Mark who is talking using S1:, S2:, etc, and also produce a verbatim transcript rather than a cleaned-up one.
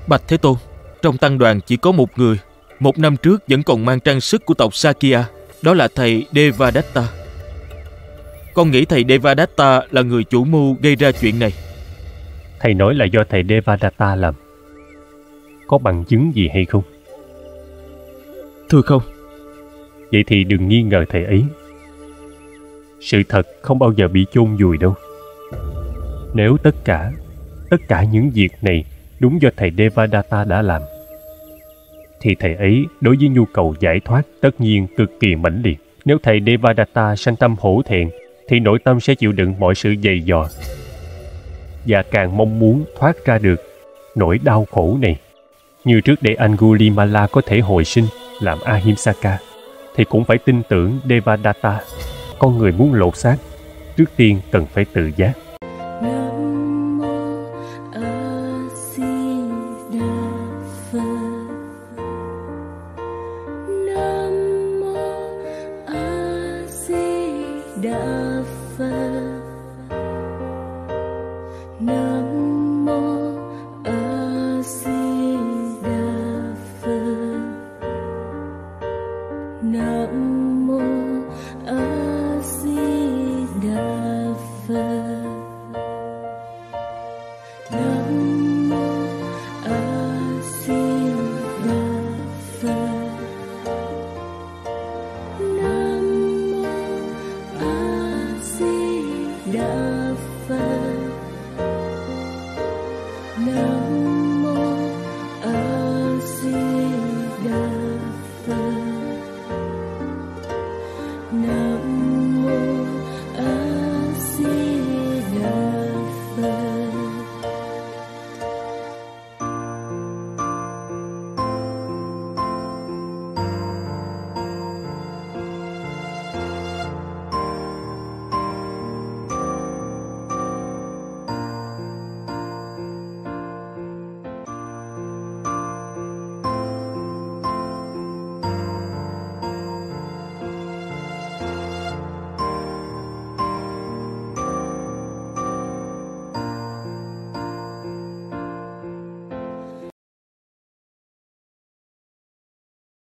S1: Bạch Thế Tôn, trong tăng đoàn chỉ có một người, một năm trước vẫn còn mang trang sức của tộc Sakya, đó là thầy Devadatta. Con nghĩ thầy Devadatta là người chủ mưu gây ra chuyện này.
S2: Thầy nói là do thầy Devadatta làm. Có bằng chứng gì hay không?
S1: Thưa không.
S2: Vậy thì đừng nghi ngờ thầy ấy. Sự thật không bao giờ bị chôn vùi đâu. Nếu tất cả, tất cả những việc này đúng do thầy Devadatta đã làm, thì thầy ấy đối với nhu cầu giải thoát tất nhiên cực kỳ mãnh liệt. Nếu thầy Devadatta sanh tâm hổ thẹn, thì nội tâm sẽ chịu đựng mọi sự dày dò, và càng mong muốn thoát ra được nỗi đau khổ này. Như trước để Angulimala có thể hồi sinh làm Ahimsaka, thì cũng phải tin tưởng Devadatta. Con người muốn lột xác, trước tiên cần phải tự giác.
S3: Nam